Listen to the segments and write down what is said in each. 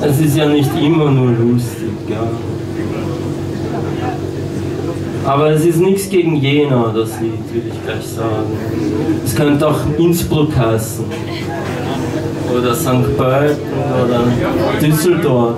Es ist ja nicht immer nur lustig, ja. Aber es ist nichts gegen Jena, das Lied, will ich gleich sagen. Es könnte auch Innsbruck heißen. Oder St. Pölten oder Düsseldorf.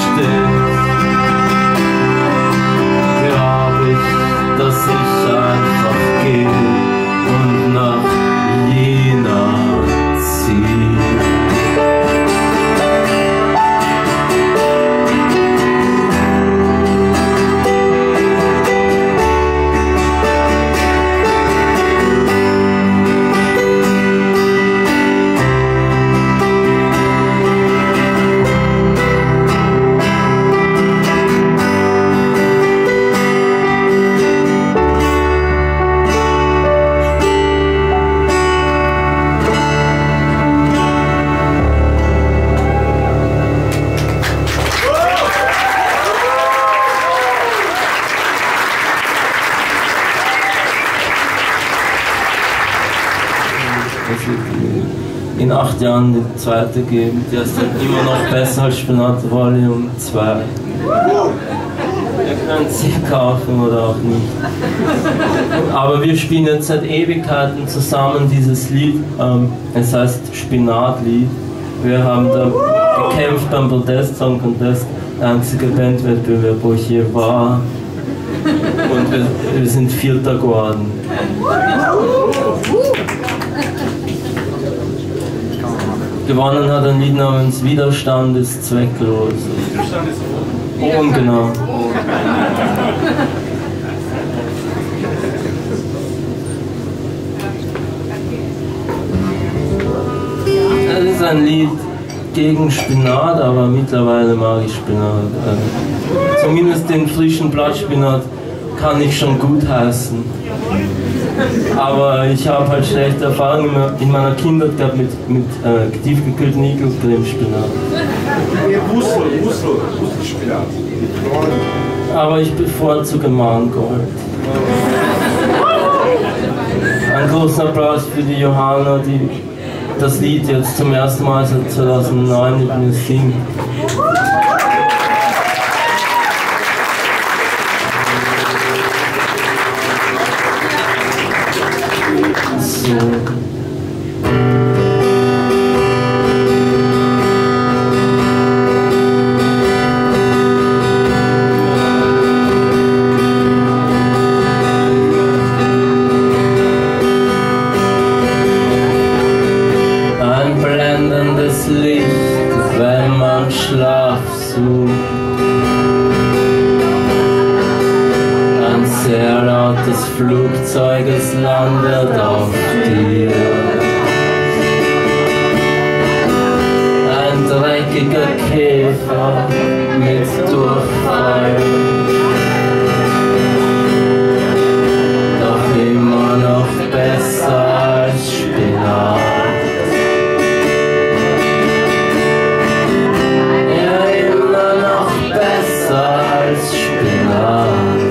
Dass ich einfach Es wird in 8 Jahren die zweite geben. Die ist dann immer noch besser als Spinat Volume 2. Ihr könnt sie kaufen oder auch nicht. Aber wir spielen jetzt seit Ewigkeiten zusammen dieses Lied. Es heißt Spinat-Lied. Wir haben da gekämpft beim Protest-Song Contest. Der einzige Bandwettbewerb, wo ich je war. Und wir sind Vierter geworden. Gewonnen hat ein Lied namens Widerstand ist zwecklos. Widerstand ist Oben, genau. Das ist ein Lied gegen Spinat, aber mittlerweile mag ich Spinat. Zumindest den frischen Blattspinat kann ich schon gut heißen. Aber ich habe halt schlechte Erfahrungen in meiner Kindheit gehabt mit tiefgekühlten Igelcreme-Spinat. Muskelspinat. Aber ich bevorzuge Mangold. Ein großer Applaus für die Johanna, die das Lied jetzt zum ersten Mal seit 2009 mit mir singt. So. Ein blendendes Licht, wenn man Schlaf sucht. Ein sehr lautes Flugzeug, es landet auf dir. Ein dreckiger Käfer mit Durchfall. Doch immer noch besser als Spinat. Ja, immer noch besser als Spinat.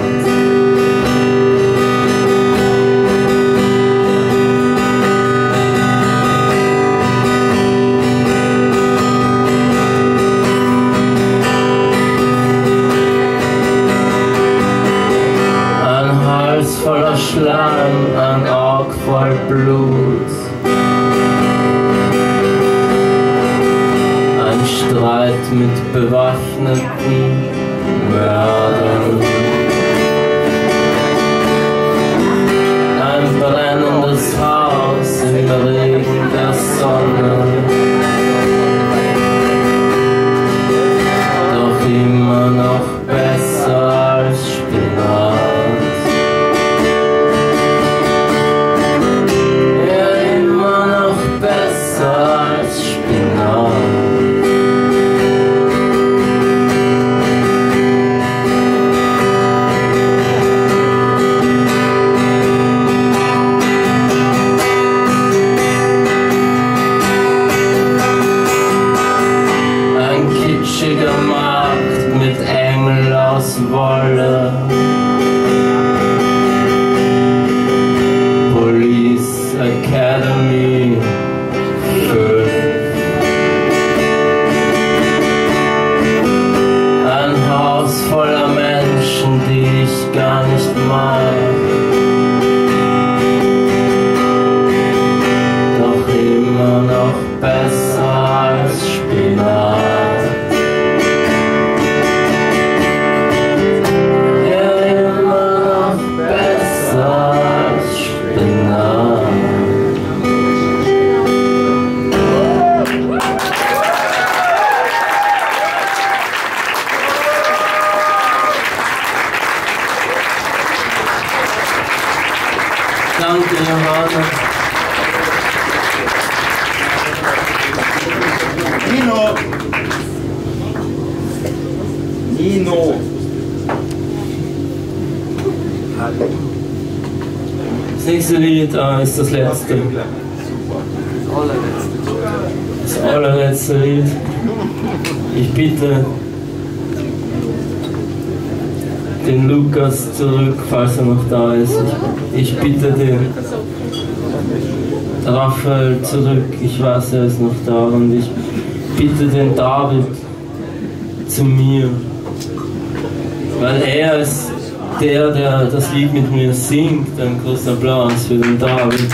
Voller Schleim, ein Auge voll Blut. Ein Streit mit bewaffneten Mördern. Ein brennendes Haus im Regen der Sonne. Doch immer noch besser als Spinat. Markt mit Engel aus Wolle. Police Academy 5. Ein Haus voller Menschen, die ich gar nicht mag. Doch immer noch besser als Spinat. Danke, Johanna. Nino. Das nächste Lied ist das letzte. Das allerletzte Lied. Ich bitte den Lukas zurück, falls er noch da ist. Ich bitte den. Raphael zurück, ich weiß, er ist noch da und ich bitte den David zu mir, weil er ist der das Lied mit mir singt. Ein großer Applaus für den David.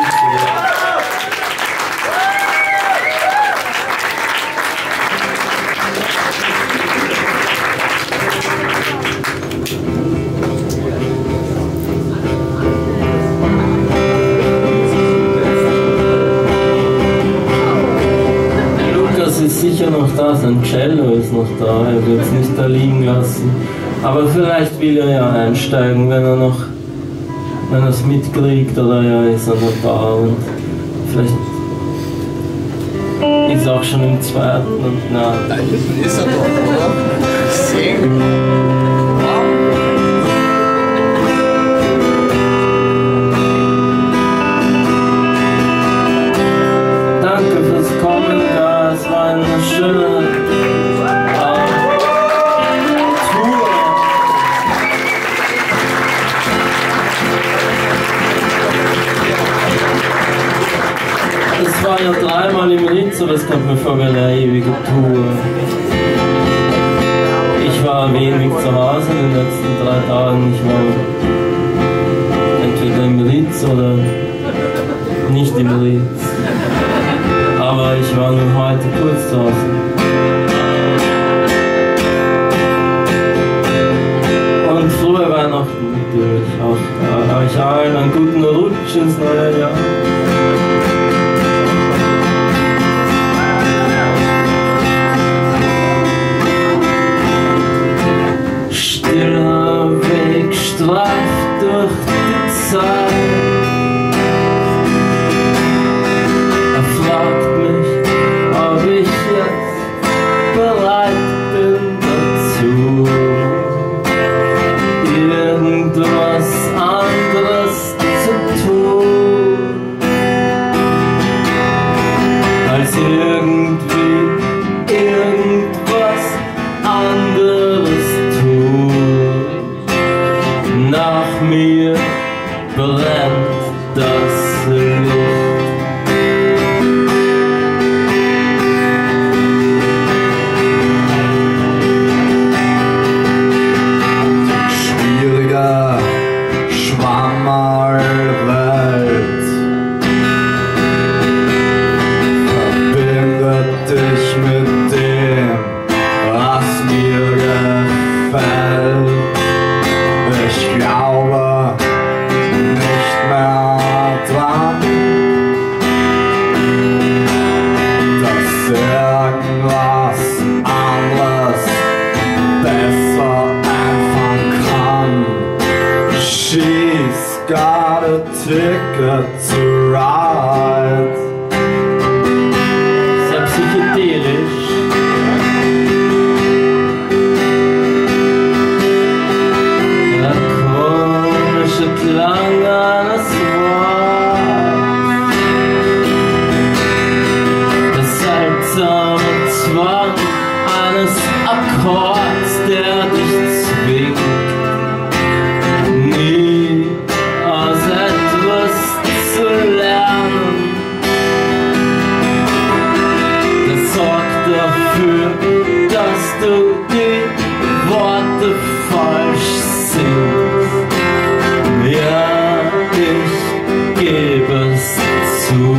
Ist sicher noch da, sein Cello ist noch da, er wird es nicht da liegen lassen. Aber vielleicht will er ja einsteigen, wenn er es mitkriegt, oder er ist an der Bar und vielleicht ist er auch schon im zweiten und na. Da hinten ist er doch, oder? Sehr gut. Danke fürs Kommen, ja, es war eine schöne Tour. Es war ja dreimal im Rhiz, aber es kommt mir vor wie eine ewige Tour. Ich war wenig zu Hause in den letzten 3 Tagen. Ich war entweder im Rhiz oder nicht im Rhiz. Aber ich war nur heute kurz zu Hause. Und frohe Weihnachten natürlich auch. Euch allen einen guten Rutsch ins neue Jahr. Stiller Weg streift durch die Zeit. Er fragt mich, ob ich jetzt bereit bin dazu, irgendwas anderes zu tun, als irgendwie irgendwas anderes tun. Nach mir brennt das Licht. Ticket to ride. Sehr psychedelisch. Der komische Klang eines Wortes. Der seltsame Zwang eines Akkords, der dich zwingt. Nie aus etwas zu lernen, das sorgt dafür, dass du die Worte falsch singst. Ja, ich gebe es zu.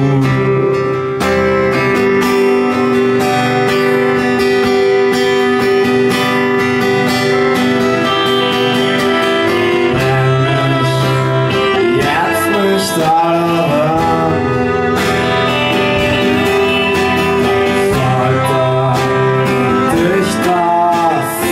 Dich das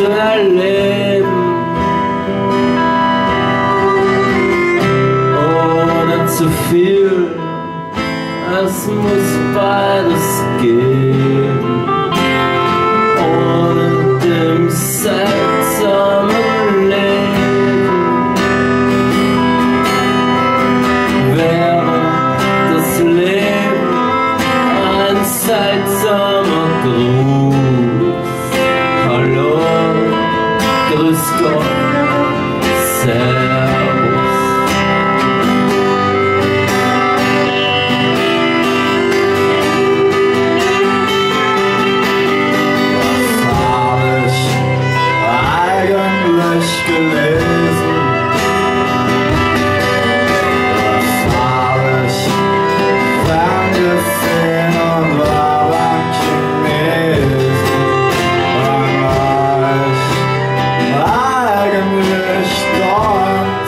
zu erleben oder zu viel, es muss beides geben. Ohne dem seltsamen Leben wäre das Leben ein seltsamer Gruß. Hallo, grüß Gott, Servus. Was hab ich eigentlich gelesen? Was hab ich ferngesehen und war beim Chinesen? Wann war ich eigentlich dort?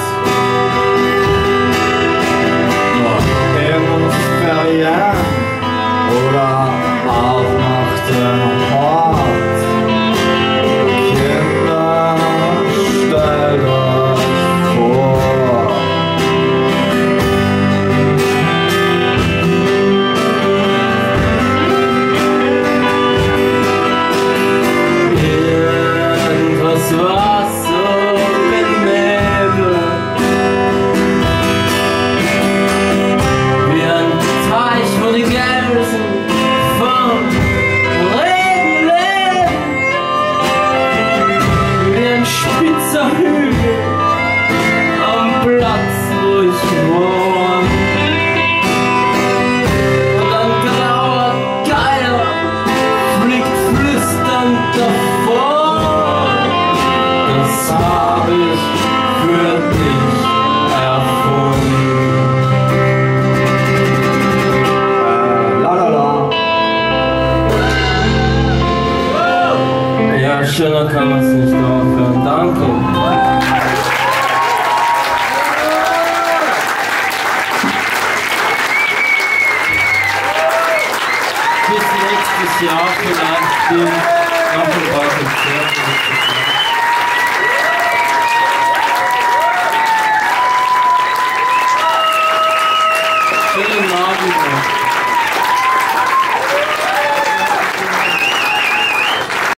Noch in Ferien oder auch nach dem Hort? Kinder, stellt euch vor. Irgendwas war so benebelt, wie ein Teich, wo die Gelsen vom Regen leben, wie ein spitzer Hügel am Platz, wo ich wohne. Und ein grauer Geier fliegt flüsternd davor. Das hab ich für dich erfunden. Ja, schöner kann man es nicht aufhören. Danke. Bis nächstes Jahr vielleicht. Nach dem